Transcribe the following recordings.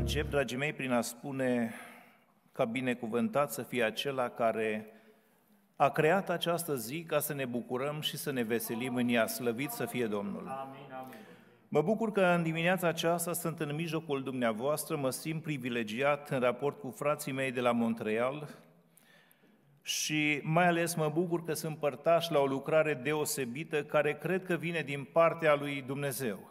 încep, dragii mei, prin a spune ca binecuvântat să fie acela care a creat această zi ca să ne bucurăm și să ne veselim în ea. Slăvit să fie Domnul! Amin, amin. Mă bucur că în dimineața aceasta sunt în mijlocul dumneavoastră, mă simt privilegiat în raport cu frații mei de la Montreal și mai ales mă bucur că sunt părtaș la o lucrare deosebită care cred că vine din partea lui Dumnezeu.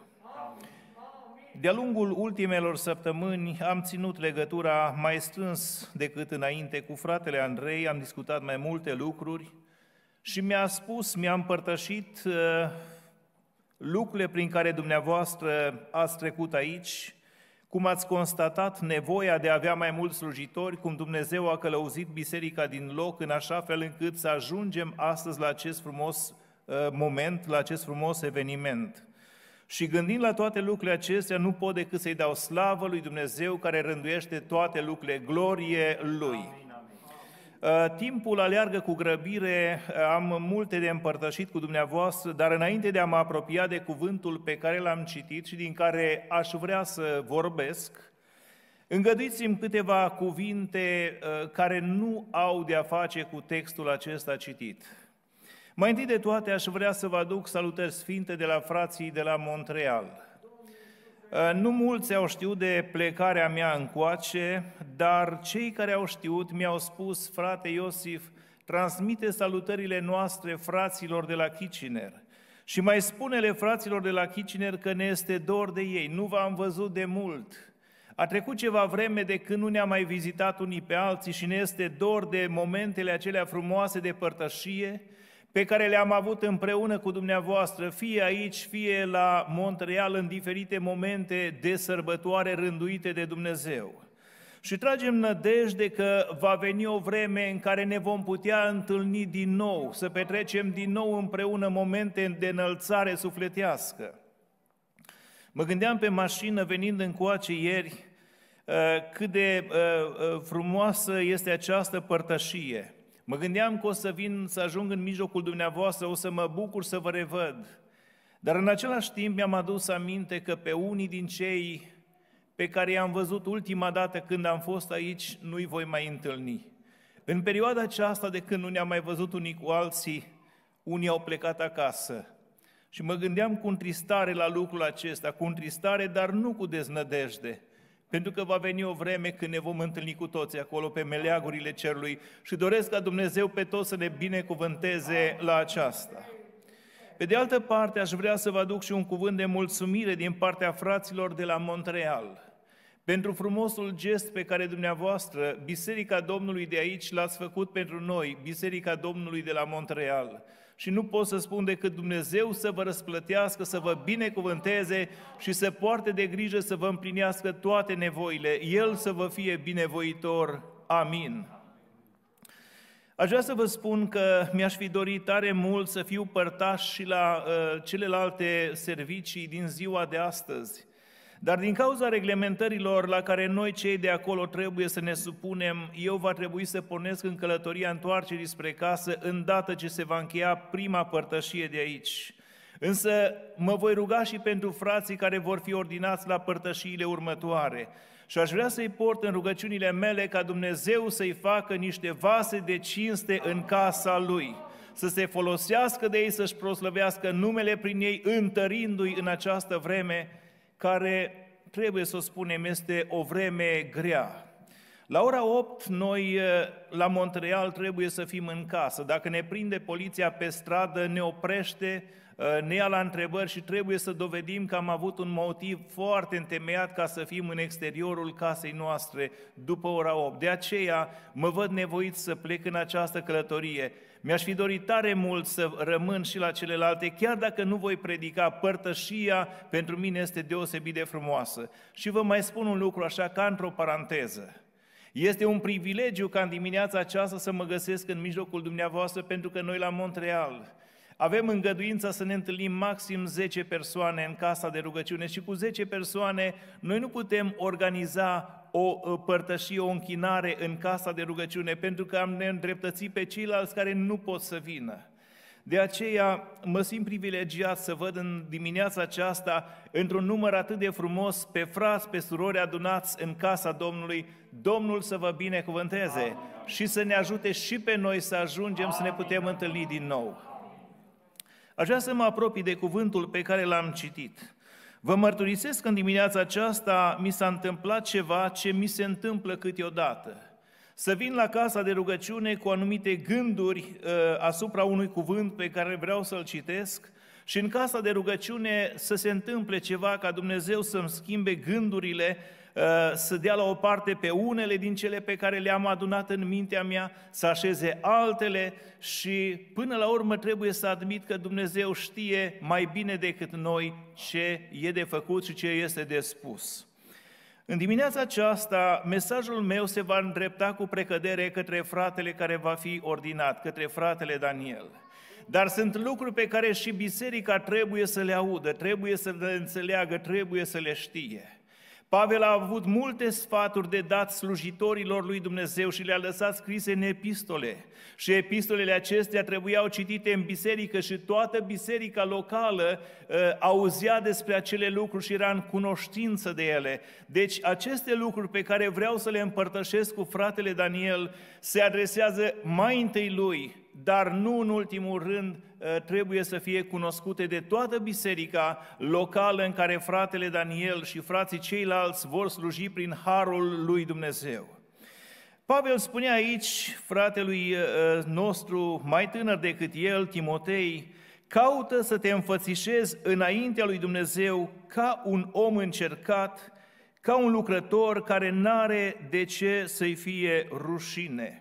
De-a lungul ultimelor săptămâni am ținut legătura mai strâns decât înainte cu fratele Andrei, am discutat mai multe lucruri și mi-a împărtășit lucrurile prin care dumneavoastră ați trecut aici, cum ați constatat nevoia de a avea mai mulți slujitori, cum Dumnezeu a călăuzit biserica din loc în așa fel încât să ajungem astăzi la acest frumos moment, la acest frumos eveniment. Și gândind la toate lucrurile acestea, nu pot decât să-i dau slavă lui Dumnezeu care rânduiește toate lucrurile, glorie Lui. Timpul aleargă cu grăbire, am multe de împărtășit cu dumneavoastră, dar înainte de a mă apropia de cuvântul pe care l-am citit și din care aș vrea să vorbesc, îngăduiți-mi câteva cuvinte care nu au de-a face cu textul acesta citit. Mai întâi de toate aș vrea să vă aduc salutări sfinte de la frații de la Montreal. Nu mulți au știut de plecarea mea încoace, dar cei care au știut mi-au spus: frate Iosif, transmite salutările noastre fraților de la Kitchener. Și mai spune-le fraților de la Kitchener că ne este dor de ei, nu v-am văzut de mult. A trecut ceva vreme de când nu ne-am mai vizitat unii pe alții și ne este dor de momentele acelea frumoase de părtășie pe care le-am avut împreună cu dumneavoastră, fie aici, fie la Montreal, în diferite momente de sărbătoare rânduite de Dumnezeu. Și tragem nădejde că va veni o vreme în care ne vom putea întâlni din nou, să petrecem din nou împreună momente de înălțare sufletească. Mă gândeam pe mașină, venind încoace ieri, cât de frumoasă este această părtășie. Mă gândeam că o să vin, să ajung în mijlocul dumneavoastră, o să mă bucur să vă revăd. Dar în același timp mi-am adus aminte că pe unii din cei pe care i-am văzut ultima dată când am fost aici, nu-i voi mai întâlni. În perioada aceasta de când nu ne-am mai văzut unii cu alții, unii au plecat acasă. Și mă gândeam cu întristare la lucrul acesta, cu întristare, dar nu cu deznădejde. Pentru că va veni o vreme când ne vom întâlni cu toții acolo pe meleagurile cerului și doresc ca Dumnezeu pe toți să ne binecuvânteze la aceasta. Pe de altă parte, aș vrea să vă aduc și un cuvânt de mulțumire din partea fraților de la Montreal pentru frumosul gest pe care dumneavoastră, Biserica Domnului de aici, l-ați făcut pentru noi, Biserica Domnului de la Montreal. Și nu pot să spun decât Dumnezeu să vă răsplătească, să vă binecuvânteze și să poarte de grijă să vă împlinească toate nevoile. El să vă fie binevoitor. Amin. Aș vrea să vă spun că mi-aș fi dorit tare mult să fiu părtaș și la celelalte servicii din ziua de astăzi. Dar din cauza reglementărilor la care noi cei de acolo trebuie să ne supunem, eu va trebui să pornesc în călătoria întoarcerii spre casă îndată ce se va încheia prima părtășie de aici. Însă mă voi ruga și pentru frații care vor fi ordinați la părtășiile următoare. Și aș vrea să-i port în rugăciunile mele ca Dumnezeu să-i facă niște vase de cinste în casa Lui, să se folosească de ei, să-și proslăvească numele prin ei, întărindu-i în această vreme care, trebuie să o spunem, este o vreme grea. La ora 8, noi la Montreal trebuie să fim în casă. Dacă ne prinde poliția pe stradă, ne oprește, ne ia la întrebări și trebuie să dovedim că am avut un motiv foarte întemeiat ca să fim în exteriorul casei noastre după ora 8. De aceea mă văd nevoit să plec în această călătorie. Mi-aș fi dorit tare mult să rămân și la celelalte, chiar dacă nu voi predica. Părtășia pentru mine este deosebit de frumoasă. Și vă mai spun un lucru așa ca într-o paranteză. Este un privilegiu ca în dimineața aceasta să mă găsesc în mijlocul dumneavoastră, pentru că noi la Montreal avem îngăduința să ne întâlnim maxim 10 persoane în casa de rugăciune și cu 10 persoane noi nu putem organiza o părtășie, o închinare în casa de rugăciune, pentru că am ne îndreptățit pe ceilalți care nu pot să vină. De aceea mă simt privilegiat să văd în dimineața aceasta, într-un număr atât de frumos, pe frați, pe surori adunați în casa Domnului. Domnul să vă binecuvânteze și să ne ajute și pe noi să ajungem să ne putem întâlni din nou. Aș vrea să mă apropii de cuvântul pe care l-am citit. Vă mărturisesc că în dimineața aceasta mi s-a întâmplat ceva ce mi se întâmplă câteodată. Să vin la casa de rugăciune cu anumite gânduri asupra unui cuvânt pe care vreau să-l citesc și în casa de rugăciune să se întâmple ceva ca Dumnezeu să-mi schimbe gândurile, să dea la o parte pe unele din cele pe care le-am adunat în mintea mea, să așeze altele și până la urmă trebuie să admit că Dumnezeu știe mai bine decât noi ce e de făcut și ce este de spus. În dimineața aceasta, mesajul meu se va îndrepta cu precădere către fratele care va fi ordinat, către fratele Daniel. Dar sunt lucruri pe care și biserica trebuie să le audă, trebuie să le înțeleagă, trebuie să le știe. Pavel a avut multe sfaturi de dat slujitorilor lui Dumnezeu și le-a lăsat scrise în epistole. Și epistolele acestea trebuiau citite în biserică și toată biserica locală auzea despre acele lucruri și era în cunoștință de ele. Deci aceste lucruri pe care vreau să le împărtășesc cu fratele Daniel se adresează mai întâi lui, dar nu în ultimul rând trebuie să fie cunoscute de toată biserica locală în care fratele Daniel și frații ceilalți vor sluji prin harul lui Dumnezeu. Pavel spune aici fratelui nostru mai tânăr decât el, Timotei, caută să te înfățișezi înaintea lui Dumnezeu ca un om încercat, ca un lucrător care n-are de ce să-i fie rușine.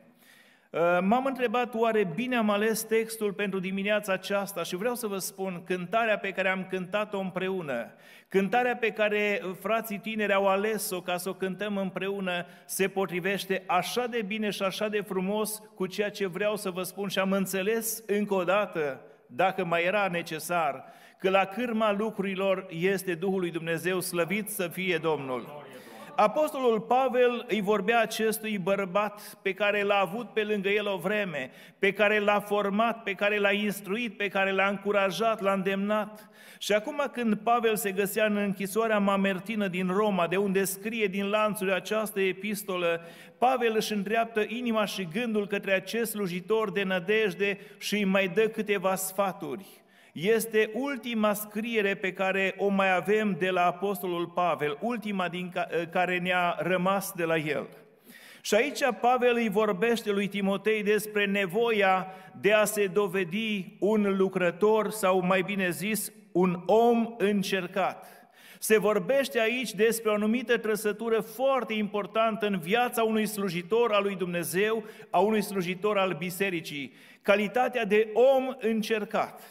M-am întrebat, oare bine am ales textul pentru dimineața aceasta și vreau să vă spun, cântarea pe care am cântat-o împreună, cântarea pe care frații tineri au ales-o ca să o cântăm împreună, se potrivește așa de bine și așa de frumos cu ceea ce vreau să vă spun și am înțeles încă o dată, dacă mai era necesar, că la cârma lucrurilor este Duhul lui Dumnezeu, slăvit să fie Domnul. Apostolul Pavel îi vorbea acestui bărbat pe care l-a avut pe lângă el o vreme, pe care l-a format, pe care l-a instruit, pe care l-a încurajat, l-a îndemnat. Și acum când Pavel se găsea în închisoarea Mamertină din Roma, de unde scrie din lanțuri această epistolă, Pavel își îndreaptă inima și gândul către acest slujitor de nădejde și îi mai dă câteva sfaturi. Este ultima scriere pe care o mai avem de la Apostolul Pavel, ultima din care ne-a rămas de la el. Și aici Pavel îi vorbește lui Timotei despre nevoia de a se dovedi un lucrător sau mai bine zis, un om încercat. Se vorbește aici despre o anumită trăsătură foarte importantă în viața unui slujitor al lui Dumnezeu, a unui slujitor al bisericii, calitatea de om încercat.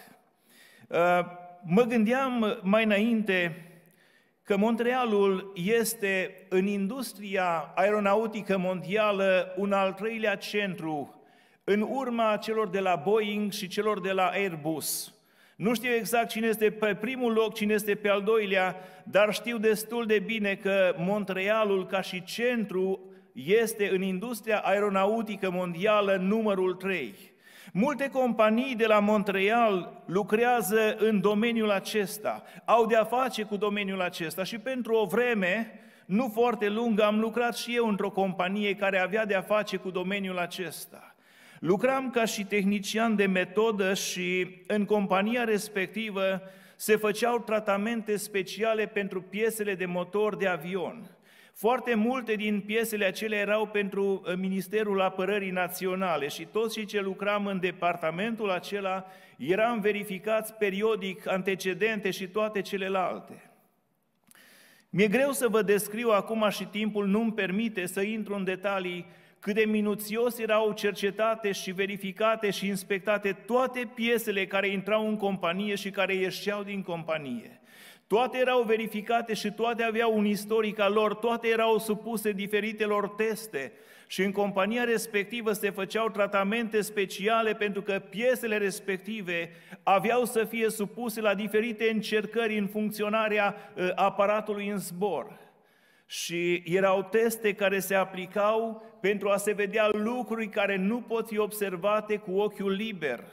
Mă gândeam mai înainte că Montrealul este în industria aeronautică mondială un al treilea centru, în urma celor de la Boeing și celor de la Airbus. Nu știu exact cine este pe primul loc, cine este pe al doilea, dar știu destul de bine că Montrealul ca și centru este în industria aeronautică mondială numărul 3. Multe companii de la Montreal lucrează în domeniul acesta, au de-a face cu domeniul acesta și pentru o vreme, nu foarte lungă, am lucrat și eu într-o companie care avea de-a face cu domeniul acesta. Lucram ca și tehnician de metodă și în compania respectivă se făceau tratamente speciale pentru piesele de motor de avion. Foarte multe din piesele acelea erau pentru Ministerul Apărării Naționale și toți cei ce lucram în departamentul acela eram verificați periodic antecedente și toate celelalte. Mi-e greu să vă descriu acum și timpul nu-mi permite să intru în detalii cât de minuțios erau cercetate și verificate și inspectate toate piesele care intrau în companie și care ieșeau din companie. Toate erau verificate și toate aveau un istoric al lor, toate erau supuse diferitelor teste și în compania respectivă se făceau tratamente speciale pentru că piesele respective aveau să fie supuse la diferite încercări în funcționarea aparatului în zbor. Și erau teste care se aplicau pentru a se vedea lucruri care nu pot fi observate cu ochiul liber.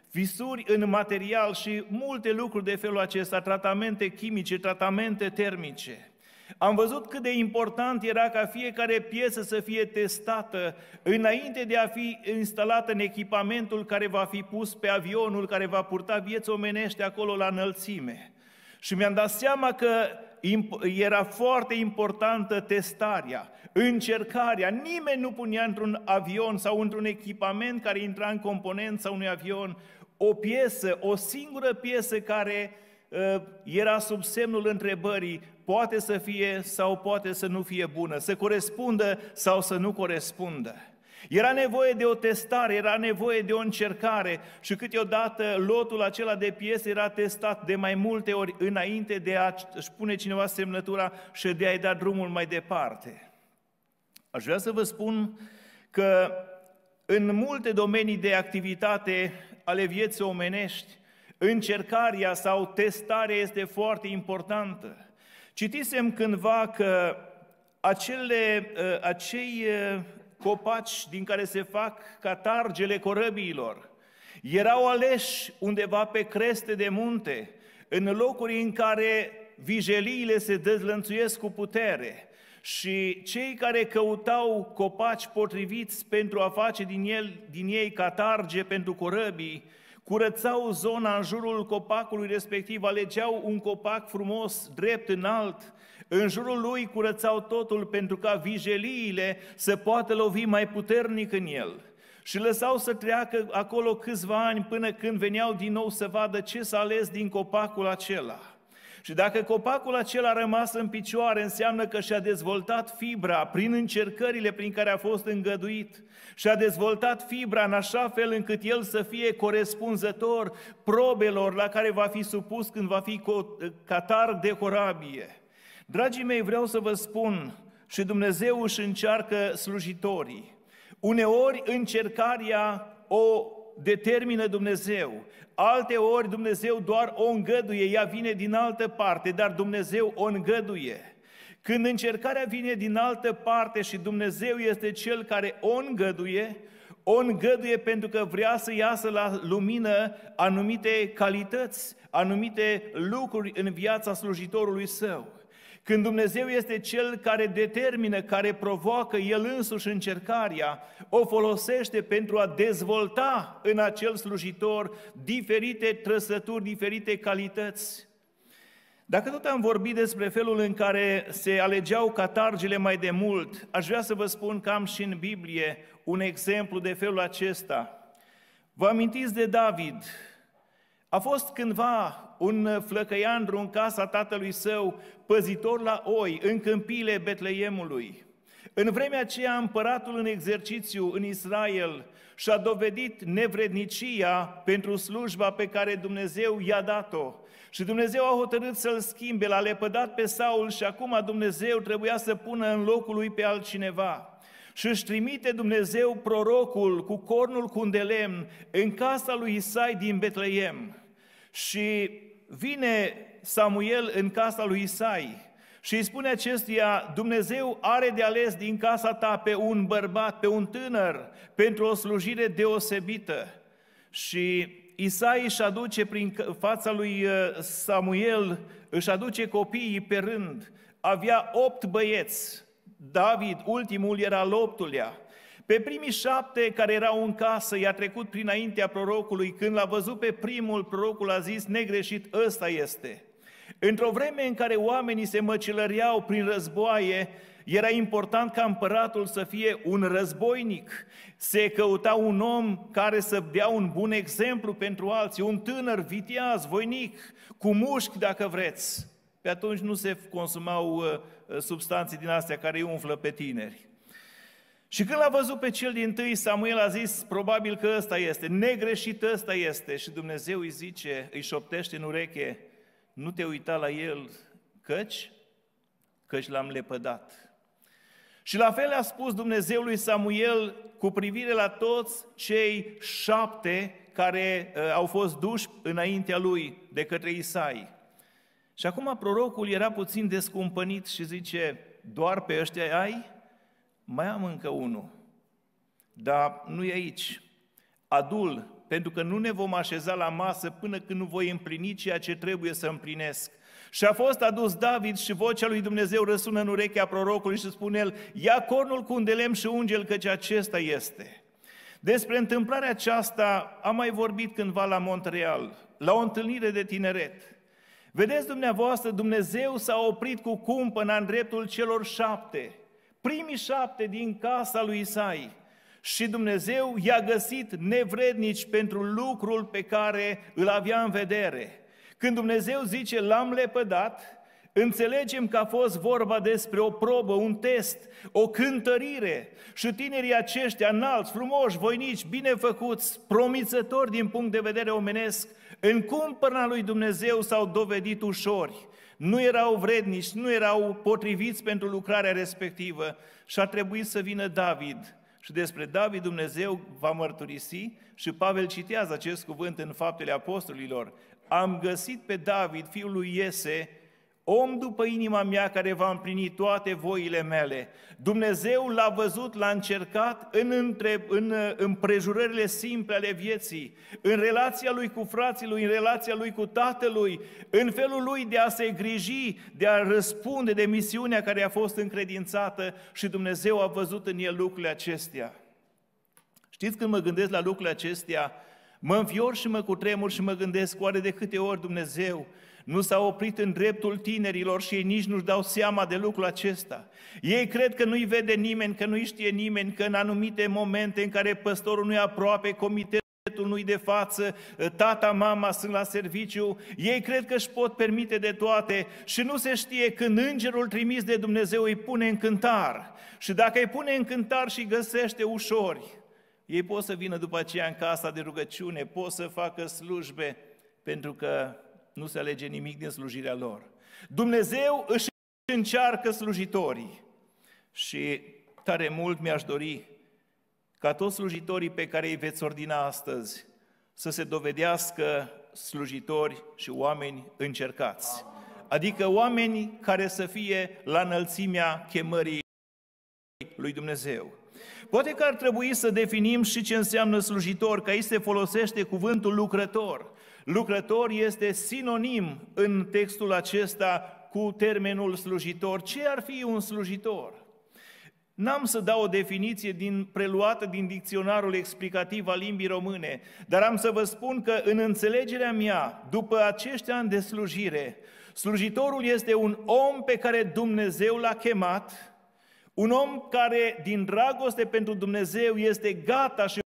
fisuri în material și multe lucruri de felul acesta, tratamente chimice, tratamente termice. Am văzut cât de important era ca fiecare piesă să fie testată înainte de a fi instalată în echipamentul care va fi pus pe avionul care va purta vieți omenești acolo la înălțime. Și mi-am dat seama că era foarte importantă testarea, încercarea. Nimeni nu punea într-un avion sau într-un echipament care intra în componența unui avion o piesă, o singură piesă care era sub semnul întrebării, poate să fie sau poate să nu fie bună, să corespundă sau să nu corespundă. Era nevoie de o testare, era nevoie de o încercare și câteodată lotul acela de piese era testat de mai multe ori înainte de a-și pune cineva semnătura și de a-i da drumul mai departe. Aș vrea să vă spun că în multe domenii de activitate ale vieții omenești, încercarea sau testarea este foarte importantă. Citisem cândva că acei copaci din care se fac catargele corăbiilor erau aleși undeva pe creste de munte, în locuri în care vijeliile se dezlănțuiesc cu putere și cei care căutau copaci potriviți pentru a face din ei catarge pentru corăbii, curățau zona în jurul copacului respectiv, alegeau un copac frumos, drept, înalt, în jurul lui curățau totul pentru ca vijeliile să poată lovi mai puternic în el. Și lăsau să treacă acolo câțiva ani până când veneau din nou să vadă ce s-a ales din copacul acela. Și dacă copacul acela a rămas în picioare, înseamnă că și-a dezvoltat fibra prin încercările prin care a fost îngăduit. Și-a dezvoltat fibra în așa fel încât el să fie corespunzător probelor la care va fi supus când va fi catarg de corabie. Dragii mei, vreau să vă spun, și Dumnezeu își încearcă slujitorii. Uneori încercarea o determină Dumnezeu, alteori Dumnezeu doar o îngăduie, ea vine din altă parte, dar Dumnezeu o îngăduie. Când încercarea vine din altă parte și Dumnezeu este Cel care o îngăduie pentru că vrea să iasă la lumină anumite calități, anumite lucruri în viața slujitorului Său. Când Dumnezeu este Cel care determină, care provoacă El însuși încercarea, o folosește pentru a dezvolta în acel slujitor diferite trăsături, diferite calități. Dacă tot am vorbit despre felul în care se alegeau catargele mai de mult, aș vrea să vă spun că am și în Biblie un exemplu de felul acesta. Vă amintiți de David? A fost cândva un flăcăiandru în casa tatălui său, păzitor la oi, în câmpiile Betleemului. În vremea aceea, împăratul în exercițiu în Israel și-a dovedit nevrednicia pentru slujba pe care Dumnezeu i-a dat-o. Și Dumnezeu a hotărât să-l schimbe, l-a lepădat pe Saul și acum Dumnezeu trebuia să pună în locul lui pe altcineva. Și își trimite Dumnezeu prorocul cu cornul cu de lemn în casa lui Isai din Betleem. Și vine Samuel în casa lui Isai și îi spune acestuia, Dumnezeu are de ales din casa ta pe un bărbat, pe un tânăr, pentru o slujire deosebită. Și Isai își aduce prin fața lui Samuel, își aduce copiii pe rând. Avea 8 băieți. David, ultimul, era al 8-lea. Pe primii 7 care erau în casă, i-a trecut prinaintea prorocului. Când l-a văzut pe primul, prorocul a zis, negreșit, ăsta este. Într-o vreme în care oamenii se măcelăreau prin războaie, era important ca împăratul să fie un războinic. Se căuta un om care să dea un bun exemplu pentru alții, un tânăr viteaz, voinic, cu mușchi dacă vreți. Pe atunci nu se consumau substanțe din astea care îi umflă pe tineri. Și când l-a văzut pe cel dintâi, Samuel a zis, probabil că ăsta este, negreșit ăsta este. Și Dumnezeu îi zice, îi șoptește în ureche, nu te uita la el, căci l-am lepădat. Și la fel a spus Dumnezeu lui Samuel cu privire la toți cei 7 care au fost duși înaintea lui de către Isai. Și acum prorocul era puțin descumpănit și zice, doar pe ăștia ai? Mai am încă unul, dar nu e aici. Adu-l pentru că nu ne vom așeza la masă până când nu voi împlini ceea ce trebuie să împlinesc. Și a fost adus David și vocea lui Dumnezeu răsună în urechea prorocului și spune el: ia cornul cu un de lemn și unge-l, căci acesta este. Despre întâmplarea aceasta am mai vorbit cândva la Montreal, la o întâlnire de tineret. Vedeți dumneavoastră, Dumnezeu s-a oprit cu cumpăna în dreptul celor 7, primii 7 din casa lui Isai. Și Dumnezeu i-a găsit nevrednici pentru lucrul pe care îl avea în vedere. Când Dumnezeu zice l-am lepădat, înțelegem că a fost vorba despre o probă, un test, o cântărire. Și tinerii aceștia înalți, frumoși, voinici, binefăcuți, promițători din punct de vedere omenesc, în cumpăna lui Dumnezeu s-au dovedit ușori. Nu erau vrednici, nu erau potriviți pentru lucrarea respectivă și a trebuit să vină David. Și despre David Dumnezeu va mărturisi și Pavel citează acest cuvânt în Faptele Apostolilor. Am găsit pe David, fiul lui Iese, om după inima mea care va împlini toate voile mele. Dumnezeu l-a văzut, l-a încercat în împrejurările simple ale vieții, în relația lui cu frații lui, în relația lui cu tatălui, în felul lui de a se griji, de a răspunde de misiunea care a fost încredințată și Dumnezeu a văzut în el lucrurile acestea. Știți, când mă gândesc la lucrurile acestea, mă înfior și mă cutremur și mă gândesc, oare de câte ori Dumnezeu nu s-a oprit în dreptul tinerilor și ei nici nu-și dau seama de lucrul acesta. Ei cred că nu-i vede nimeni, că nu-i știe nimeni, că în anumite momente în care păstorul nu-i aproape, comitetul nu-i de față, tata, mama sunt la serviciu, ei cred că își pot permite de toate și nu se știe când îngerul trimis de Dumnezeu îi pune în cântar. Și dacă îi pune în cântar și îi găsește ușori, ei pot să vină după aceea în casa de rugăciune, pot să facă slujbe, pentru că nu se alege nimic din slujirea lor. Dumnezeu își încearcă slujitorii și tare mult mi-aș dori ca toți slujitorii pe care îi veți ordina astăzi să se dovedească slujitori și oameni încercați. Adică oameni care să fie la înălțimea chemării lui Dumnezeu. Poate că ar trebui să definim și ce înseamnă slujitor, că aici se folosește cuvântul lucrător. Lucrător este sinonim în textul acesta cu termenul slujitor. Ce ar fi un slujitor? N-am să dau o definiție preluată din dicționarul explicativ al limbii române, dar am să vă spun că în înțelegerea mea, după acești ani de slujire, slujitorul este un om pe care Dumnezeu l-a chemat, un om care, din dragoste pentru Dumnezeu, este gata și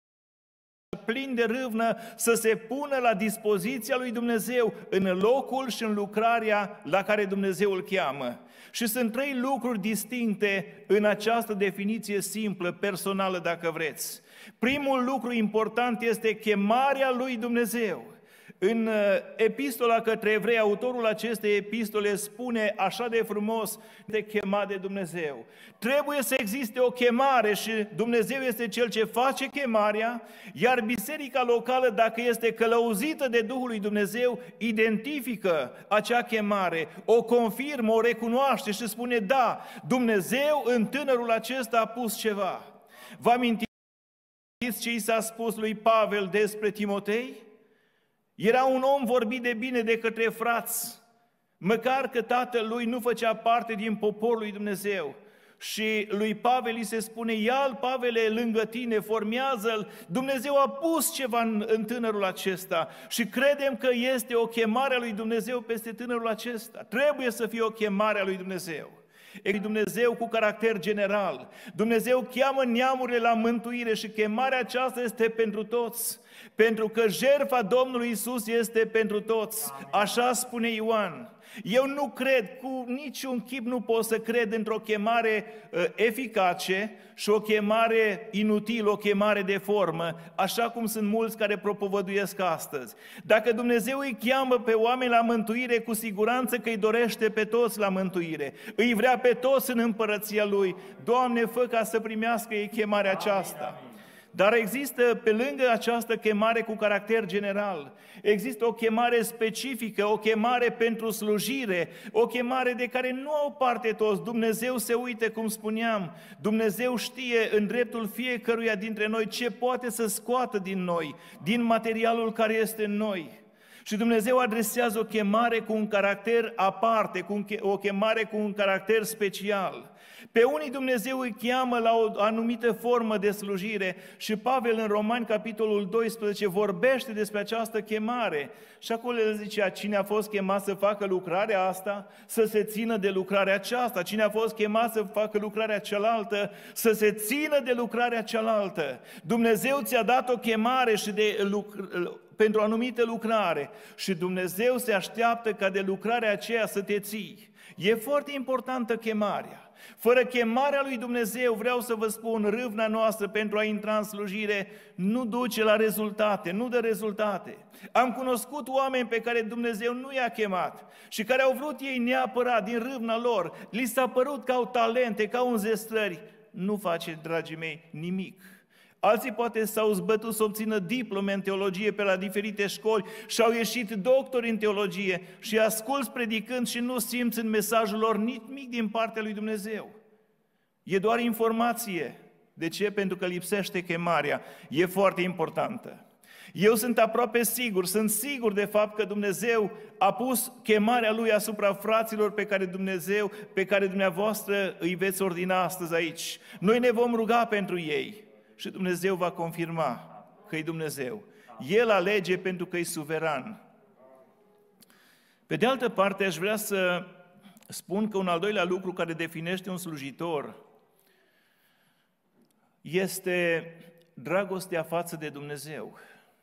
plin de râvnă să se pună la dispoziția lui Dumnezeu în locul și în lucrarea la care Dumnezeu îl cheamă. Și sunt 3 lucruri distincte în această definiție simplă, personală, dacă vreți. Primul lucru important este chemarea lui Dumnezeu. În epistola către evrei, autorul acestei epistole spune așa de frumos: de chemat de Dumnezeu. Trebuie să existe o chemare și Dumnezeu este Cel ce face chemarea, iar biserica locală, dacă este călăuzită de Duhul lui Dumnezeu, identifică acea chemare, o confirmă, o recunoaște și spune: da, Dumnezeu în tânărul acesta a pus ceva. Vă amintiți ce i s-a spus lui Pavel despre Timotei? Era un om vorbit de bine de către frați, măcar că tatăl lui nu făcea parte din poporul lui Dumnezeu. Și lui Pavel îi se spune: ia-l, Pavele, lângă tine, formează-l. Dumnezeu a pus ceva în tânărul acesta și credem că este o chemare a lui Dumnezeu peste tânărul acesta. Trebuie să fie o chemare a lui Dumnezeu. E Dumnezeu cu caracter general. Dumnezeu cheamă neamurile la mântuire și chemarea aceasta este pentru toți. Pentru că jertfa Domnului Iisus este pentru toți. Așa spune Ioan. Eu nu cred, cu niciun chip nu pot să cred într-o chemare eficace și o chemare inutilă, o chemare de formă, așa cum sunt mulți care propovăduiesc astăzi. Dacă Dumnezeu îi cheamă pe oameni la mântuire, cu siguranță că îi dorește pe toți la mântuire. Îi vrea pe toți în împărăția Lui. Doamne, fă ca să primească ei chemarea aceasta. Dar există, pe lângă această chemare cu caracter general, există o chemare specifică, o chemare pentru slujire, o chemare de care nu au parte toți. Dumnezeu se uită, cum spuneam, Dumnezeu știe în dreptul fiecăruia dintre noi ce poate să scoată din noi, din materialul care este în noi. Și Dumnezeu adresează o chemare cu un caracter aparte, o chemare cu un caracter special. Pe unii Dumnezeu îi cheamă la o anumită formă de slujire și Pavel în Romani, capitolul 12, vorbește despre această chemare. Și acolo el zicea, cine a fost chemat să facă lucrarea asta, să se țină de lucrarea aceasta. Cine a fost chemat să facă lucrarea cealaltă, să se țină de lucrarea cealaltă. Dumnezeu ți-a dat o chemare și pentru o anumită lucrare și Dumnezeu se așteaptă ca de lucrarea aceea să te ții. E foarte importantă chemarea. Fără chemarea lui Dumnezeu, vreau să vă spun, râvna noastră pentru a intra în slujire nu duce la rezultate, nu dă rezultate. Am cunoscut oameni pe care Dumnezeu nu i-a chemat și care au vrut ei neapărat din râvna lor, li s-a părut că au talente, că au înzestrări. Nu face, dragii mei, nimic. Alții poate s-au zbătut să obțină diplome în teologie pe la diferite școli și au ieșit doctori în teologie și asculți predicând și nu simți în mesajul lor nimic din partea lui Dumnezeu. E doar informație. De ce? Pentru că lipsește chemarea. E foarte importantă. Eu sunt aproape sigur, sunt sigur de fapt că Dumnezeu a pus chemarea Lui asupra fraților pe care dumneavoastră îi veți ordina astăzi aici. Noi ne vom ruga pentru ei. Și Dumnezeu va confirma că e Dumnezeu. El alege pentru că e suveran. Pe de altă parte, aș vrea să spun că un al doilea lucru care definește un slujitor este dragostea față de Dumnezeu.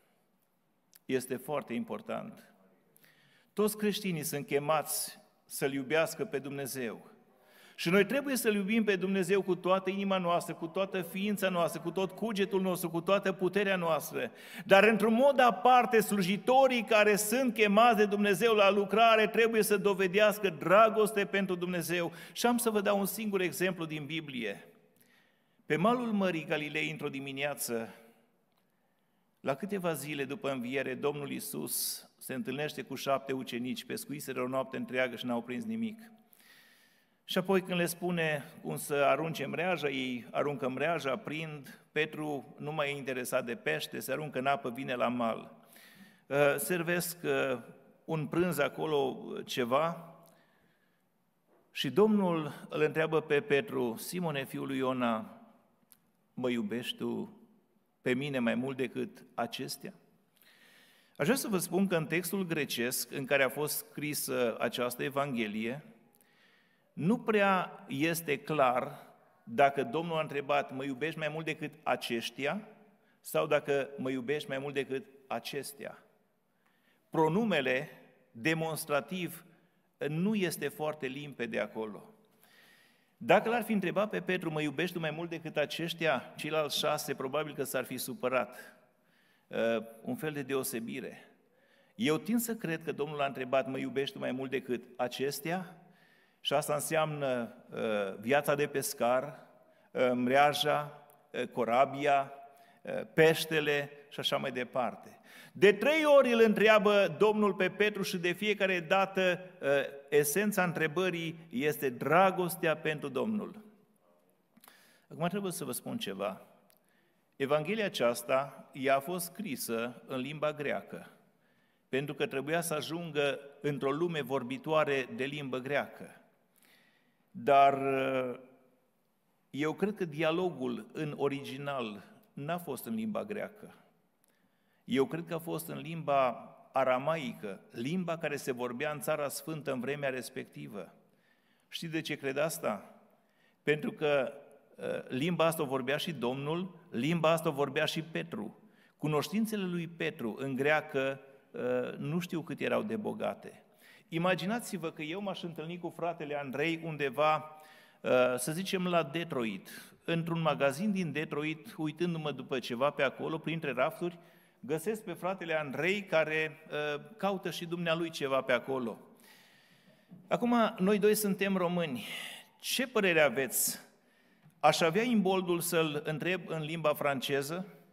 Este foarte important. Toți creștinii sunt chemați să-L iubească pe Dumnezeu. Și noi trebuie să-L iubim pe Dumnezeu cu toată inima noastră, cu toată ființa noastră, cu tot cugetul nostru, cu toată puterea noastră. Dar într-un mod aparte, slujitorii care sunt chemați de Dumnezeu la lucrare trebuie să dovedească dragoste pentru Dumnezeu. Și am să vă dau un singur exemplu din Biblie. Pe malul Mării Galilei, într-o dimineață, la câteva zile după înviere, Domnul Iisus se întâlnește cu 7 ucenici, pescuiseră o noapte întreagă și n-au prins nimic. Și apoi când le spune cum să arunce mreaja, ei aruncă mreaja, prind, Petru nu mai e interesat de pește, se aruncă în apă, vine la mal. Servesc un prânz acolo, ceva, și Domnul îl întreabă pe Petru, Simone, fiul lui Iona, mă iubești tu pe mine mai mult decât acestea? Aș vrea să vă spun că în textul grecesc în care a fost scrisă această Evanghelie, nu prea este clar dacă Domnul a întrebat, mă iubești mai mult decât aceștia, sau dacă mă iubești mai mult decât acestea. Pronumele demonstrativ nu este foarte limpede acolo. Dacă l-ar fi întrebat pe Petru, mă iubești tu mai mult decât aceștia, ceilalți 6, probabil că s-ar fi supărat. Un fel de deosebire. Eu tind să cred că Domnul a întrebat, mă iubești tu mai mult decât acestea? Și asta înseamnă viața de pescar, mreaja, corabia, peștele și așa mai departe. De 3 ori îl întreabă Domnul pe Petru și de fiecare dată esența întrebării este dragostea pentru Domnul. Acum trebuie să vă spun ceva. Evanghelia aceasta, ea a fost scrisă în limba greacă, pentru că trebuia să ajungă într-o lume vorbitoare de limbă greacă. Dar eu cred că dialogul în original n-a fost în limba greacă. Eu cred că a fost în limba aramaică, limba care se vorbea în Țara Sfântă în vremea respectivă. Știți de ce cred asta? Pentru că limba asta o vorbea și Domnul, limba asta o vorbea și Petru. Cunoștințele lui Petru în greacă nu știu cât erau de bogate. Imaginați-vă că eu m-aș întâlni cu fratele Andrei undeva, să zicem, la Detroit. Într-un magazin din Detroit, uitându-mă după ceva pe acolo, printre rafturi, găsesc pe fratele Andrei care caută și dumnealui ceva pe acolo. Acum, noi doi suntem români. Ce părere aveți? Aș avea imboldul să-l întreb în limba franceză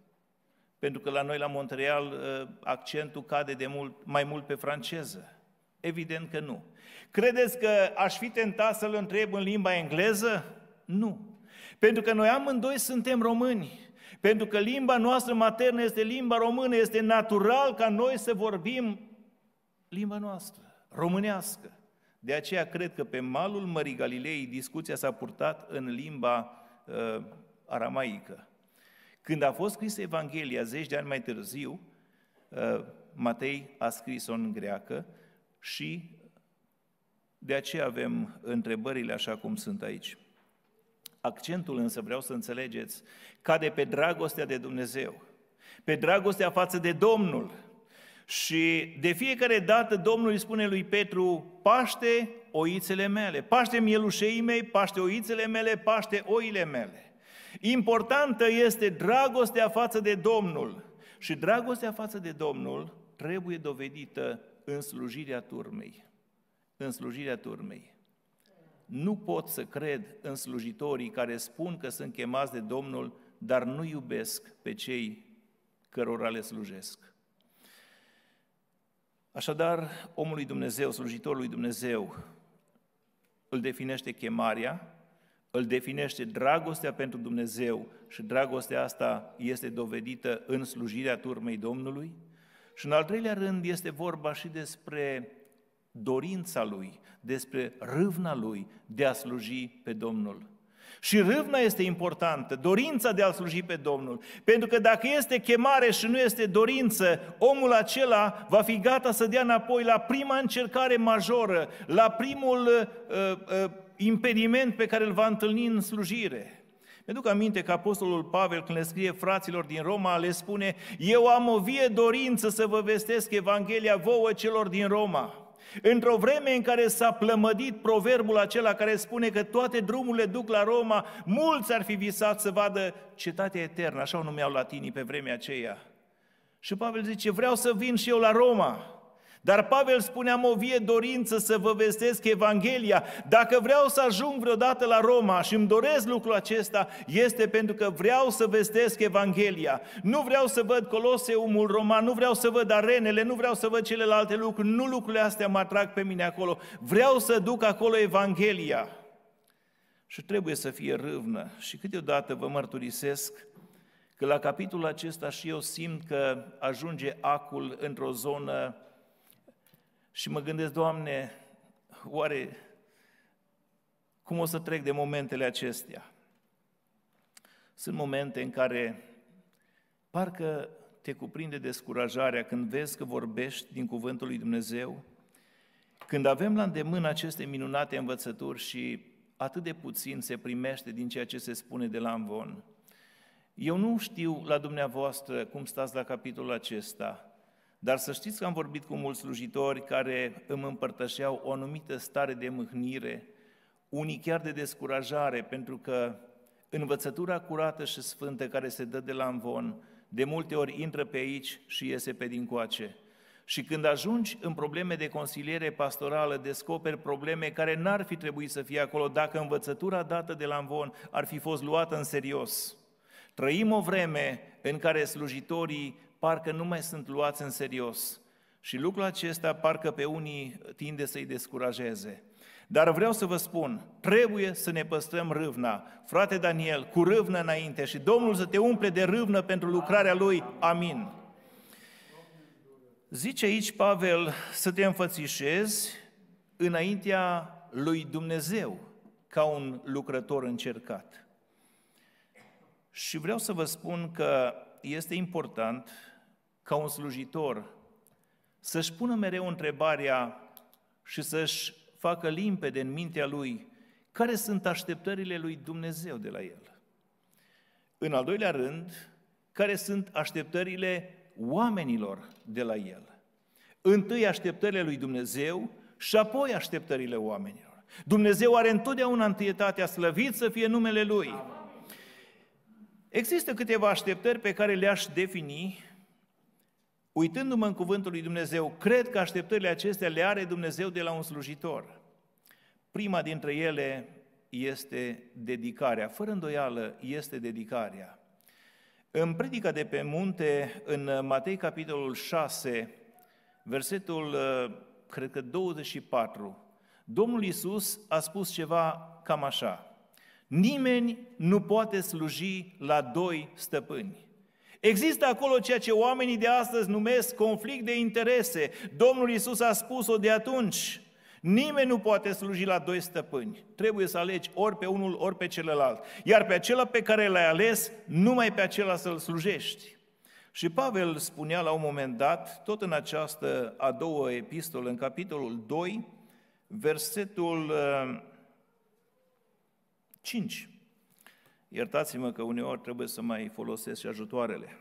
Pentru că la noi, la Montreal, accentul cade mai mult pe franceză. Evident că nu. Credeți că aș fi tentat să-l întreb în limba engleză? Nu. Pentru că noi amândoi suntem români. Pentru că limba noastră maternă este limba română, este natural ca noi să vorbim limba noastră, românească. De aceea cred că pe malul Mării Galilei discuția s-a purtat în limba aramaică. Când a fost scrisă Evanghelia, 10 de ani mai târziu, Matei a scris-o în greacă și de aceea avem întrebările așa cum sunt aici. Accentul însă, vreau să înțelegeți, cade pe dragostea de Dumnezeu, pe dragostea față de Domnul. Și de fiecare dată Domnul îi spune lui Petru, paște oițele mele, paște mielușeii mei, paște oițele mele, paște oile mele. Importantă este dragostea față de Domnul și dragostea față de Domnul trebuie dovedită în slujirea turmei. În slujirea turmei. Nu pot să cred în slujitorii care spun că sunt chemați de Domnul, dar nu iubesc pe cei cărora le slujesc. Așadar, omul lui Dumnezeu, slujitorul lui Dumnezeu, îl definește chemarea, îl definește dragostea pentru Dumnezeu și dragostea asta este dovedită în slujirea turmei Domnului. Și în al treilea rând este vorba și despre dorința lui, despre râvna lui de a sluji pe Domnul. Și râvna este importantă, dorința de a sluji pe Domnul. Pentru că dacă este chemare și nu este dorință, omul acela va fi gata să dea înapoi la prima încercare majoră, la primul impediment pe care îl va întâlni în slujire. Mi-aduc aminte că apostolul Pavel, când le scrie fraților din Roma, le spune: eu am o vie dorință să vă vestesc Evanghelia vouă celor din Roma. Într-o vreme în care s-a plămădit proverbul acela care spune că toate drumurile duc la Roma, mulți ar fi visat să vadă cetatea eternă, așa o numeau latinii pe vremea aceea. Și Pavel zice: vreau să vin și eu la Roma. Dar Pavel spune: am o vie dorință să vă vestesc Evanghelia. Dacă vreau să ajung vreodată la Roma și îmi doresc lucrul acesta, este pentru că vreau să vestesc Evanghelia. Nu vreau să văd Coloseumul roman, nu vreau să văd arenele, nu vreau să văd celelalte lucruri, nu lucrurile astea mă atrag pe mine acolo. Vreau să duc acolo Evanghelia. Și trebuie să fie râvnă. Și câteodată vă mărturisesc că la capitolul acesta și eu simt că ajunge acul într-o zonă și mă gândesc: Doamne, oare cum o să trec de momentele acestea? Sunt momente în care parcă te cuprinde descurajarea când vezi că vorbești din cuvântul lui Dumnezeu, când avem la îndemână aceste minunate învățături și atât de puțin se primește din ceea ce se spune de la amvon. Eu nu știu la dumneavoastră cum stați la capitolul acesta, dar să știți că am vorbit cu mulți slujitori care îmi împărtășeau o anumită stare de mâhnire, unii chiar de descurajare, pentru că învățătura curată și sfântă care se dă de la amvon, de multe ori intră pe aici și iese pe dincoace. Și când ajungi în probleme de consiliere pastorală, descoperi probleme care n-ar fi trebuit să fie acolo dacă învățătura dată de la amvon ar fi fost luată în serios. Trăim o vreme în care slujitorii parcă nu mai sunt luați în serios și lucrul acesta parcă pe unii tinde să-i descurajeze. Dar vreau să vă spun, trebuie să ne păstrăm râvna. Frate Daniel, cu râvnă înainte și Domnul să te umple de râvnă pentru lucrarea Lui. Amin. Zice aici Pavel să te înfățișezi înaintea lui Dumnezeu ca un lucrător încercat. Și vreau să vă spun că este important ca un slujitor să-și pună mereu întrebarea și să-și facă limpede în mintea lui care sunt așteptările lui Dumnezeu de la el. În al doilea rând, care sunt așteptările oamenilor de la el. Întâi așteptările lui Dumnezeu și apoi așteptările oamenilor. Dumnezeu are întotdeauna întâietatea, slăvit să fie numele Lui. Există câteva așteptări pe care le-aș defini, uitându-mă în cuvântul lui Dumnezeu. Cred că așteptările acestea le are Dumnezeu de la un slujitor. Prima dintre ele este dedicarea, fără îndoială este dedicarea. În Predica de pe munte, în Matei, capitolul 6, versetul, cred că 24, Domnul Iisus a spus ceva cam așa: nimeni nu poate sluji la doi stăpâni. Există acolo ceea ce oamenii de astăzi numesc conflict de interese. Domnul Iisus a spus-o de atunci. Nimeni nu poate sluji la doi stăpâni. Trebuie să alegi ori pe unul, ori pe celălalt. Iar pe acela pe care l-ai ales, numai pe acela să-l slujești. Și Pavel spunea la un moment dat, tot în această a doua epistolă, în capitolul 2, versetul 5. Iertați-mă că uneori trebuie să mai folosesc și ajutoarele.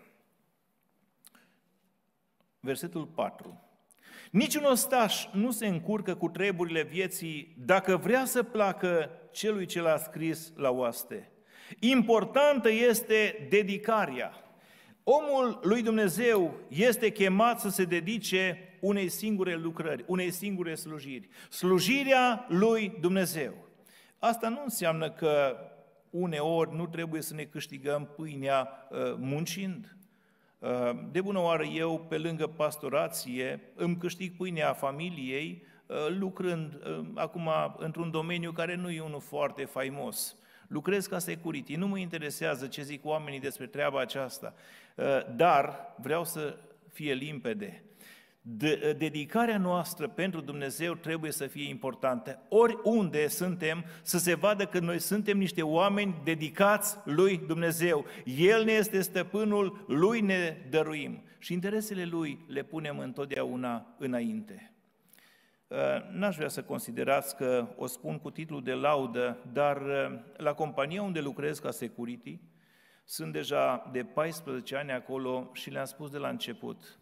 Versetul 4. Niciun ostaș nu se încurcă cu treburile vieții dacă vrea să placă celui ce l-a scris la oaste. Importantă este dedicarea. Omul lui Dumnezeu este chemat să se dedice unei singure lucrări, unei singure slujiri. Slujirea lui Dumnezeu. Asta nu înseamnă că uneori nu trebuie să ne câștigăm pâinea muncind. De bună oară eu, pe lângă pastorație, îmi câștig pâinea familiei lucrând acum într-un domeniu care nu e unul foarte faimos. Lucrez ca security, nu mă interesează ce zic oamenii despre treaba aceasta, dar vreau să fie limpede. Dedicarea noastră pentru Dumnezeu trebuie să fie importantă. Oriunde suntem, să se vadă că noi suntem niște oameni dedicați lui Dumnezeu. El ne este stăpânul, lui ne dăruim și interesele lui le punem întotdeauna înainte. N-aș vrea să considerați că o spun cu titlul de laudă, dar la compania unde lucrez ca security, sunt deja de 14 ani acolo și le-am spus de la început: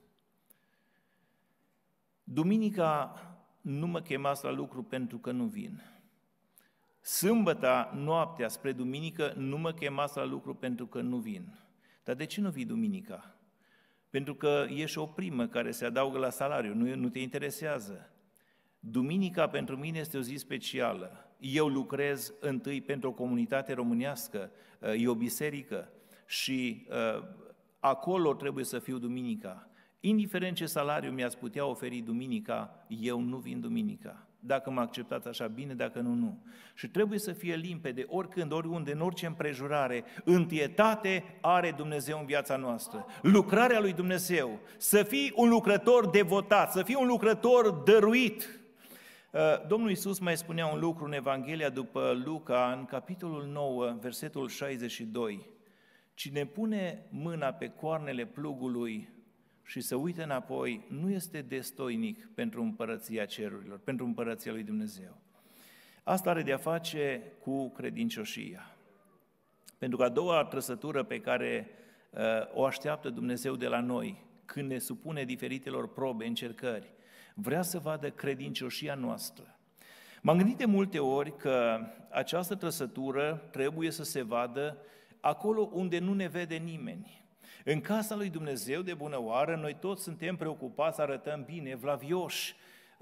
duminica nu mă chemați la lucru pentru că nu vin. Sâmbăta, noaptea spre duminică, nu mă chemați la lucru pentru că nu vin. Dar de ce nu vii duminica? Pentru că ești o primă care se adaugă la salariu, nu te interesează. Duminica pentru mine este o zi specială. Eu lucrez întâi pentru o comunitate românească, e o biserică și acolo trebuie să fiu duminica. Indiferent ce salariu mi-ați putea oferi duminica, eu nu vin duminica. Dacă mă acceptați așa, bine, dacă nu, nu. Și trebuie să fie limpede, oricând, oriunde, în orice împrejurare, întâietate are Dumnezeu în viața noastră. Lucrarea lui Dumnezeu, să fii un lucrător devotat, să fii un lucrător dăruit. Domnul Iisus mai spunea un lucru în Evanghelia după Luca, în capitolul 9, versetul 62. Cine pune mâna pe coarnele plugului și se uită înapoi, nu este destoinic pentru împărăția cerurilor, pentru împărăția lui Dumnezeu. Asta are de-a face cu credincioșia. Pentru că a doua trăsătură pe care o așteaptă Dumnezeu de la noi, când ne supune diferitelor probe, încercări, vrea să vadă credincioșia noastră. M-am gândit de multe ori că această trăsătură trebuie să se vadă acolo unde nu ne vede nimeni. În casa lui Dumnezeu, de bună oară, noi toți suntem preocupați, arătăm bine, vlavioși,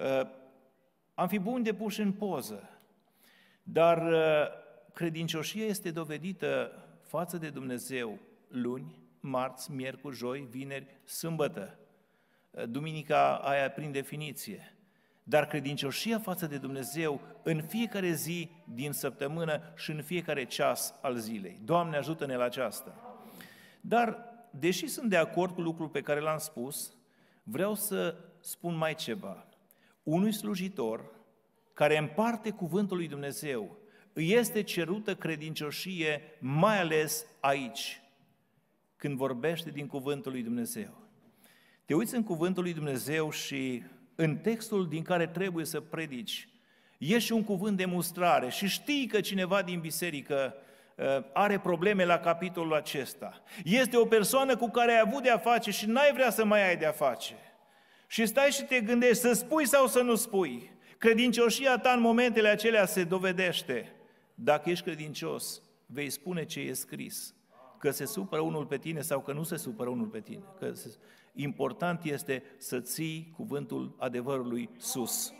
am fi buni de puși în poză, dar credincioșia este dovedită față de Dumnezeu luni, marți, miercuri, joi, vineri, sâmbătă. Duminica aia prin definiție. Dar credincioșia față de Dumnezeu în fiecare zi din săptămână și în fiecare ceas al zilei. Doamne, ajută-ne la aceasta! Dar, deși sunt de acord cu lucrul pe care l-am spus, vreau să spun mai ceva. Unui slujitor care împarte cuvântul lui Dumnezeu îi este cerută credincioșie, mai ales aici, când vorbește din cuvântul lui Dumnezeu. Te uiți în cuvântul lui Dumnezeu și în textul din care trebuie să predici, e și un cuvânt de mustrare și știi că cineva din biserică are probleme la capitolul acesta. Este o persoană cu care ai avut de-a face și n-ai vrea să mai ai de-a face. Și stai și te gândești să spui sau să nu spui. Credincioșia ta în momentele acelea se dovedește. Dacă ești credincios, vei spune ce e scris. Că se supără unul pe tine sau că nu se supără unul pe tine. Important este să ții cuvântul adevărului sus.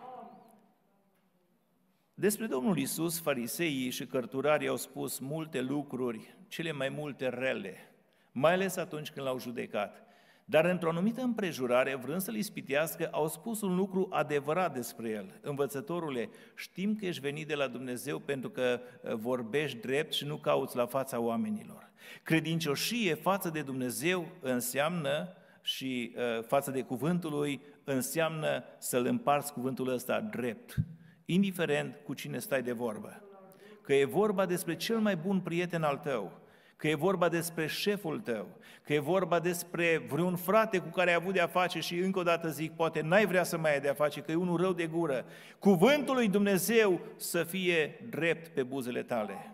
Despre Domnul Iisus, fariseii și cărturarii au spus multe lucruri, cele mai multe rele. mai ales atunci când l-au judecat. Dar într-o anumită împrejurare, vrând să-l ispitească, au spus un lucru adevărat despre el. Învățătorule, știm că ești venit de la Dumnezeu pentru că vorbești drept și nu cauți la fața oamenilor. Credincioșie față de Dumnezeu înseamnă și față de cuvântul Lui înseamnă să-L împarți cuvântul ăsta drept, indiferent cu cine stai de vorbă. Că e vorba despre cel mai bun prieten al tău, că e vorba despre șeful tău, că e vorba despre vreun frate cu care ai avut de-a face și încă o dată zic, poate n-ai vrea să mai ai de-a face, că e unul rău de gură. Cuvântul lui Dumnezeu să fie drept pe buzele tale.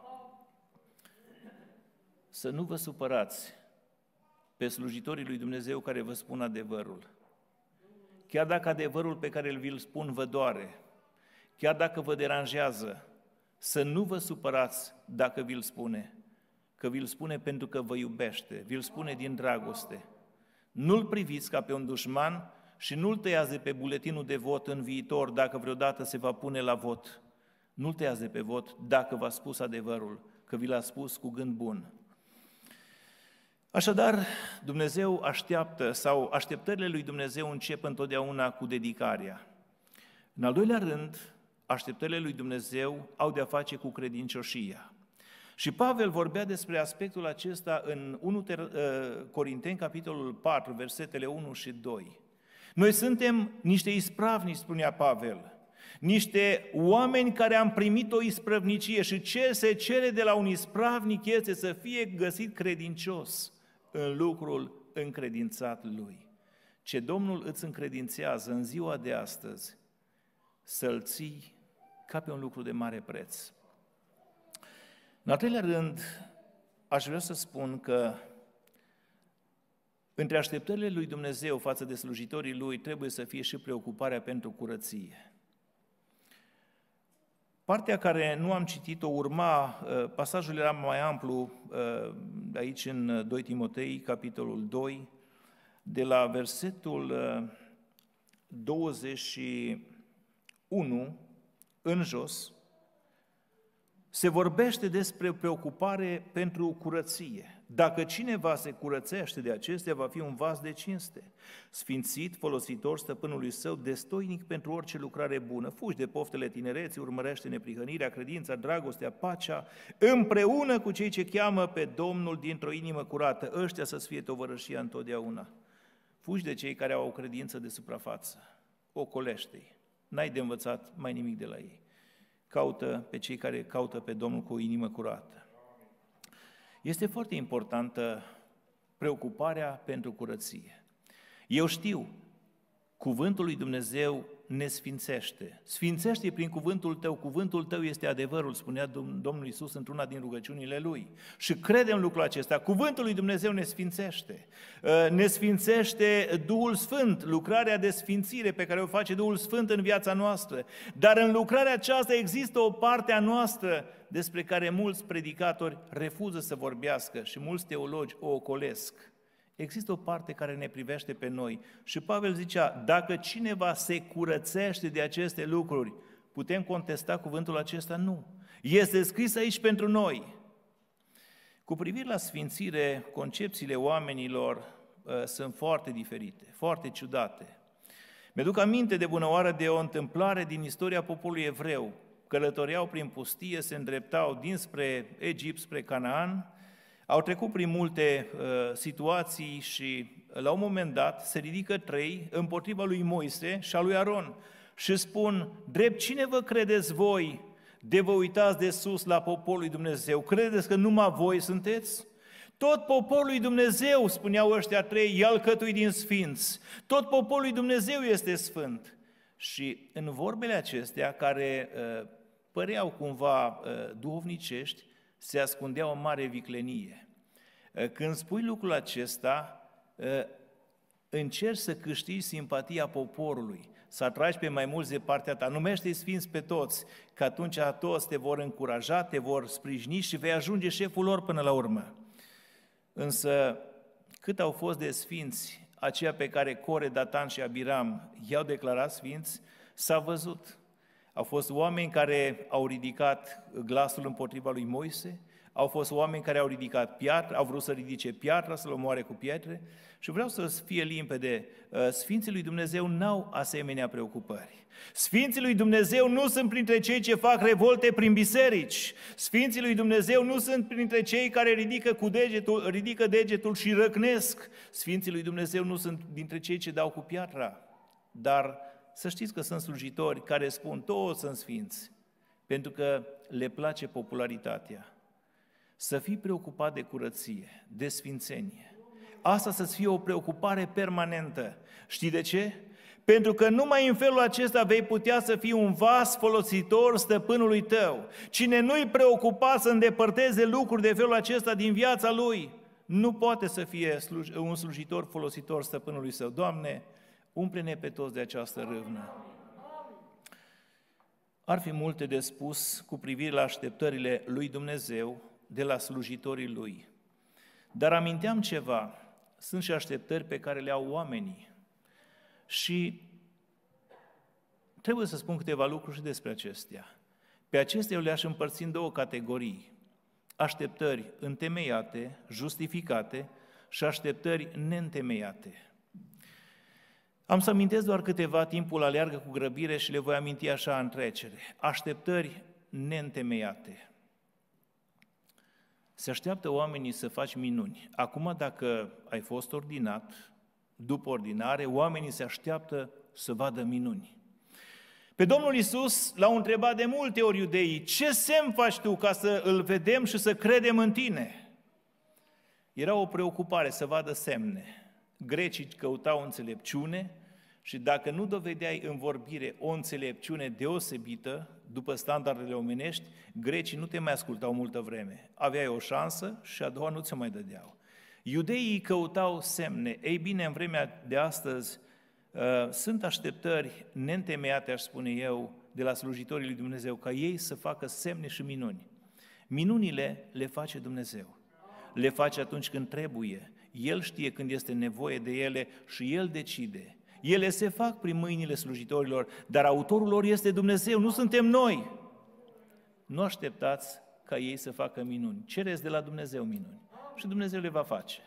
Să nu vă supărați pe slujitorii lui Dumnezeu care vă spun adevărul. Chiar dacă adevărul pe care vi-l spun vă doare, chiar dacă vă deranjează, să nu vă supărați dacă vi-l spune, că vi-l spune pentru că vă iubește, vi-l spune din dragoste. Nu-l priviți ca pe un dușman și nu-l tăiați de pe buletinul de vot în viitor dacă vreodată se va pune la vot. Nu-l tăiați de pe vot dacă v-a spus adevărul, că vi l-a spus cu gând bun. Așadar, Dumnezeu așteaptă, sau așteptările lui Dumnezeu încep întotdeauna cu dedicarea. În al doilea rând, așteptările lui Dumnezeu au de-a face cu credincioșia. Și Pavel vorbea despre aspectul acesta în 1 Corinteni, capitolul 4, versetele 1 și 2. Noi suntem niște ispravnici, spunea Pavel, niște oameni care am primit o isprăvnicie și ce se cere de la un ispravnic este să fie găsit credincios în lucrul încredințat lui. Ce Domnul îți încredințează în ziua de astăzi, să-l ții ca pe un lucru de mare preț. În al treilea rând, aș vrea să spun că între așteptările lui Dumnezeu față de slujitorii Lui trebuie să fie și preocuparea pentru curăție. Partea care nu am citit-o urma, pasajul era mai amplu aici în 2 Timotei, capitolul 2, de la versetul 21 în jos, se vorbește despre preocupare pentru curăție. Dacă cineva se curățește de acestea, va fi un vas de cinste, sfințit, folositor stăpânului său, destoinic pentru orice lucrare bună. Fugi de poftele tinereții, urmărește neprihănirea, credința, dragostea, pacea, împreună cu cei ce cheamă pe Domnul dintr-o inimă curată. Ăștia să-ți fie tovărășia întotdeauna. Fugi de cei care au o credință de suprafață. Ocolește-i. N-ai de învățat mai nimic de la ei. Caută pe cei care caută pe Domnul cu o inimă curată. Este foarte importantă preocuparea pentru curăție. Eu știu, cuvântul lui Dumnezeu ne sfințește. Sfințește prin cuvântul tău este adevărul, spunea Domnul Iisus într-una din rugăciunile Lui. Și credem lucrul acesta, cuvântul lui Dumnezeu ne sfințește. Ne sfințește Duhul Sfânt, lucrarea de sfințire pe care o face Duhul Sfânt în viața noastră. Dar în lucrarea aceasta există o parte a noastră despre care mulți predicatori refuză să vorbească și mulți teologi o ocolesc. Există o parte care ne privește pe noi și Pavel zicea, dacă cineva se curățește de aceste lucruri, putem contesta cuvântul acesta? Nu. Este scris aici pentru noi. Cu privire la sfințire, concepțiile oamenilor sunt foarte diferite, foarte ciudate. Mi-aduc aminte de bunăoară de o întâmplare din istoria poporului evreu. Călătoreau prin pustie, se îndreptau dinspre Egipt, spre Canaan. Au trecut prin multe situații și la un moment dat se ridică 3 împotriva lui Moise și a lui Aron și spun, drept cine vă credeți voi de vă uitați de sus la poporul lui Dumnezeu? Credeți că numai voi sunteți? Tot poporul lui Dumnezeu, spuneau ăștia 3, e alcătuit din sfinți. Tot poporul lui Dumnezeu este sfânt. Și în vorbele acestea, care păreau cumva duhovnicești, se ascundea o mare viclenie. Când spui lucrul acesta, încerci să câștigi simpatia poporului, să atragi pe mai mulți de partea ta. Numește-i sfinți pe toți, că atunci toți te vor încuraja, te vor sprijini și vei ajunge șeful lor până la urmă. Însă, cât au fost de sfinți aceia pe care Core, Datan și Abiram i-au declarat sfinți, s-a văzut. Au fost oameni care au ridicat glasul împotriva lui Moise, au fost oameni care au ridicat piatră, au vrut să ridice piatra, să-l omoare cu pietre și vreau să fie limpede, Sfinții lui Dumnezeu n-au asemenea preocupări. Sfinții lui Dumnezeu nu sunt printre cei ce fac revolte prin biserici. Sfinții lui Dumnezeu nu sunt printre cei care ridică degetul și răcnesc. Sfinții lui Dumnezeu nu sunt dintre cei ce dau cu piatra. Dar să știți că sunt slujitori care spun toți sunt sfinți, pentru că le place popularitatea. Să fii preocupat de curăție, de sfințenie. Asta să-ți fie o preocupare permanentă. Știi de ce? Pentru că numai în felul acesta vei putea să fii un vas folositor stăpânului tău. Cine nu-i preocupat să îndepărteze lucruri de felul acesta din viața lui, nu poate să fie un slujitor folositor stăpânului său. Doamne, umple-ne pe toți de această râvnă. Ar fi multe de spus cu privire la așteptările lui Dumnezeu de la slujitorii lui. Dar aminteam ceva, sunt și așteptări pe care le au oamenii. Și trebuie să spun câteva lucruri și despre acestea. Pe acestea eu le-aș împărți în două categorii. Așteptări întemeiate, justificate și așteptări neîntemeiate. Am să amintesc doar câteva, timpul aleargă cu grăbire și le voi aminti așa în trecere. Așteptări neîntemeiate. Se așteaptă oamenii să faci minuni. Acum, dacă ai fost ordinat, după ordinare, oamenii se așteaptă să vadă minuni. Pe Domnul Iisus l-au întrebat de multe ori iudeii, ce semn faci tu ca să îl vedem și să credem în tine? Era o preocupare să vadă semne. Grecii căutau înțelepciune și dacă nu dovedeai în vorbire o înțelepciune deosebită, după standardele omenești, grecii nu te mai ascultau multă vreme. Aveai o șansă și a doua nu ți-o mai dădeau. Iudeii căutau semne. Ei bine, în vremea de astăzi sunt așteptări neîntemeiate, aș spune eu, de la slujitorii lui Dumnezeu, ca ei să facă semne și minuni. Minunile le face Dumnezeu. Le face atunci când trebuie. El știe când este nevoie de ele și El decide. Ele se fac prin mâinile slujitorilor, dar autorul lor este Dumnezeu, nu suntem noi. Nu așteptați ca ei să facă minuni. Cereți de la Dumnezeu minuni și Dumnezeu le va face.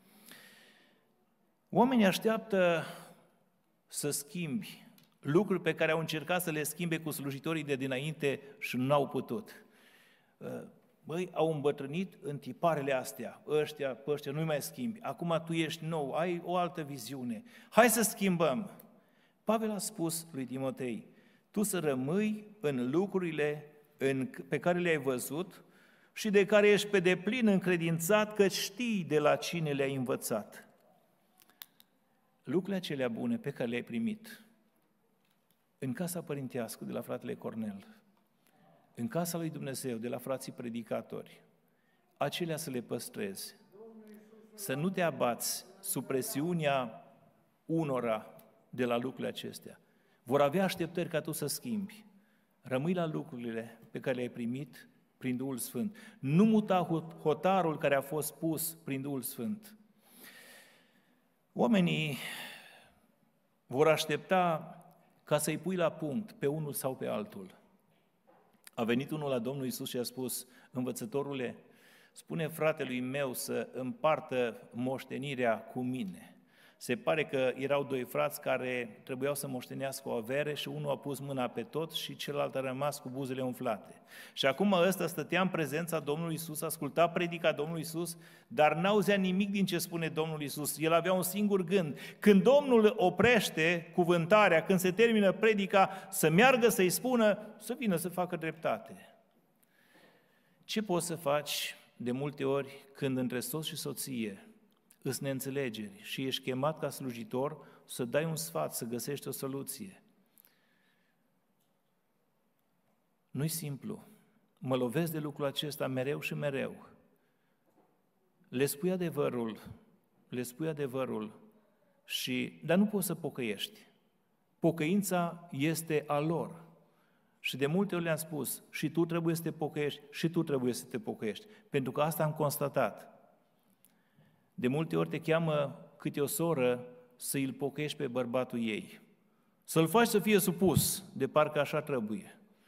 Oamenii așteaptă să schimbi lucruri pe care au încercat să le schimbe cu slujitorii de dinainte și nu au putut. Băi, au îmbătrânit în tiparele astea, pe ăștia nu-i mai schimbi, acum tu ești nou, ai o altă viziune, hai să schimbăm. Pavel a spus lui Timotei, tu să rămâi în lucrurile pe care le-ai văzut și de care ești pe deplin încredințat că știi de la cine le-ai învățat. Lucrurile acelea bune pe care le-ai primit în casa părintească de la fratele Cornel, în casa lui Dumnezeu, de la frații predicatori, acelea să le păstrezi, să nu te abați sub presiunea unora de la lucrurile acestea. Vor avea așteptări ca tu să schimbi. Rămâi la lucrurile pe care le-ai primit prin Duhul Sfânt. Nu muta hotarul care a fost pus prin Duhul Sfânt. Oamenii vor aștepta ca să-i pui la punct pe unul sau pe altul. A venit unul la Domnul Iisus și a spus, învățătorule, spune fratelui meu să împartă moștenirea cu mine. Se pare că erau doi frați care trebuiau să moștenească o avere și unul a pus mâna pe tot și celălalt a rămas cu buzele umflate. Și acum ăsta stătea în prezența Domnului Iisus, asculta predica Domnului Iisus, dar n-auzea nimic din ce spune Domnul Iisus. El avea un singur gând. Când Domnul oprește cuvântarea, când se termină predica, să meargă să-i spună, să vină să facă dreptate. Ce poți să faci de multe ori când între soț și soție îs neînțelegeri și ești chemat ca slujitor să dai un sfat, să găsești o soluție? Nu-i simplu. Mă lovesc de lucrul acesta mereu și mereu. Le spui adevărul, dar nu poți să pocăiești. Pocăința este a lor. Și de multe ori le-am spus, și tu trebuie să te pocăiești, și tu trebuie să te pocăiești. Pentru că asta am constatat. De multe ori te cheamă câte o soră să îl pocăiești pe bărbatul ei. Să-l faci să fie supus, de parcă așa trebuie.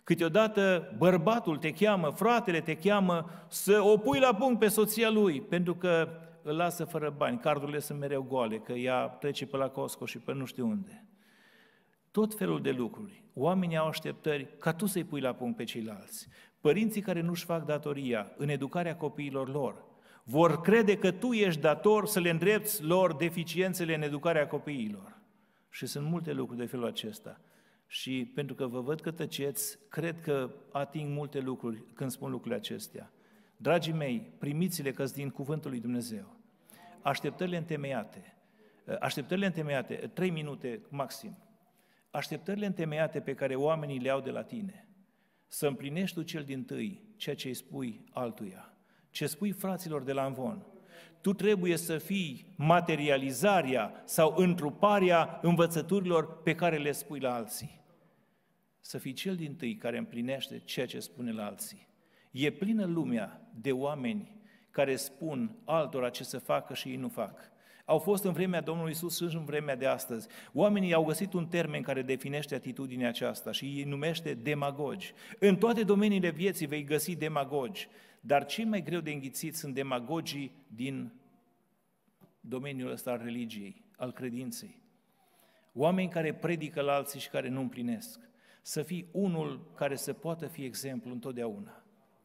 Câteodată bărbatul te cheamă, fratele te cheamă să o pui la punct pe soția lui, pentru că îl lasă fără bani, cardurile sunt mereu goale, că ea trece pe la Costco și pe nu știu unde. Tot felul de lucruri. Oamenii au așteptări ca tu să-i pui la punct pe ceilalți. Părinții care nu-și fac datoria în educarea copiilor lor vor crede că tu ești dator să le îndrepți lor deficiențele în educarea copiilor. Și sunt multe lucruri de felul acesta. Și pentru că vă văd că tăceți, cred că ating multe lucruri când spun lucrurile acestea. Dragii mei, primiți-le că-s din cuvântul lui Dumnezeu. Așteptările întemeiate, 3 minute maxim, așteptările întemeiate pe care oamenii le au de la tine, să împlinești tu cel dintâi ceea ce îi spui altuia, ce spui fraților de la Amvon. Tu trebuie să fii materializarea sau întruparea învățăturilor pe care le spui la alții. Să fii cel dintâi care împlinește ceea ce spune la alții. E plină lumea de oameni care spun altora ce să facă și ei nu fac. Au fost în vremea Domnului Iisus și în vremea de astăzi. Oamenii au găsit un termen care definește atitudinea aceasta și îi numește demagogi. În toate domeniile vieții vei găsi demagogi, dar cei mai greu de înghițit sunt demagogii din domeniul ăsta al religiei, al credinței. Oameni care predică la alții și care nu împlinesc. Să fii unul care să poată fi exemplu întotdeauna.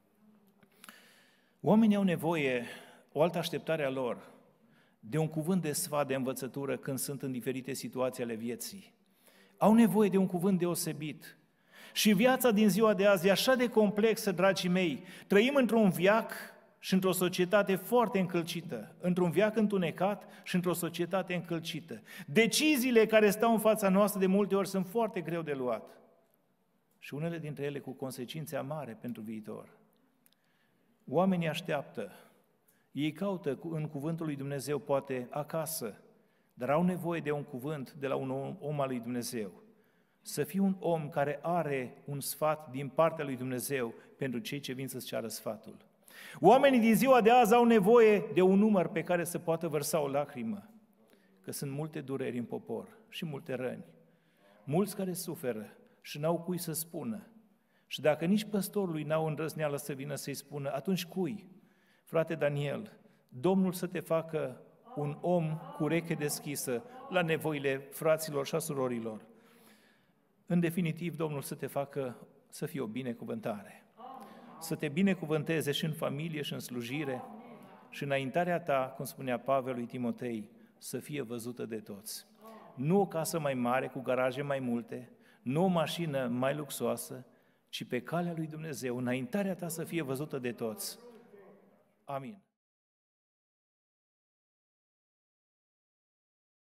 Oamenii au nevoie, o altă așteptare a lor, de un cuvânt de sfat, de învățătură când sunt în diferite situații ale vieții. Au nevoie de un cuvânt deosebit. Și viața din ziua de azi e așa de complexă, dragii mei. Trăim într-un veac și într-o societate foarte încălcită, într-un veac întunecat și într-o societate încălcită. Deciziile care stau în fața noastră de multe ori sunt foarte greu de luat. Și unele dintre ele cu consecințe amare pentru viitor. Oamenii așteaptă, ei caută în cuvântul lui Dumnezeu, poate acasă, dar au nevoie de un cuvânt de la un om al lui Dumnezeu. Să fii un om care are un sfat din partea lui Dumnezeu pentru cei ce vin să-ți ceară sfatul. Oamenii din ziua de azi au nevoie de un număr pe care să poată vărsa o lacrimă, că sunt multe dureri în popor și multe răni. Mulți care suferă și n-au cui să spună. Și dacă nici păstorului n-au îndrăzneală să vină să-i spună, atunci cui? Frate Daniel, Domnul să te facă un om cu ureche deschisă la nevoile fraților și a surorilor. În definitiv, Domnul să te facă să fie o binecuvântare. Să te binecuvânteze și în familie și în slujire și înaintarea ta, cum spunea Pavel lui Timotei, să fie văzută de toți. Nu o casă mai mare cu garaje mai multe, nu o mașină mai luxoasă, ci pe calea lui Dumnezeu, înaintarea ta să fie văzută de toți. Amin.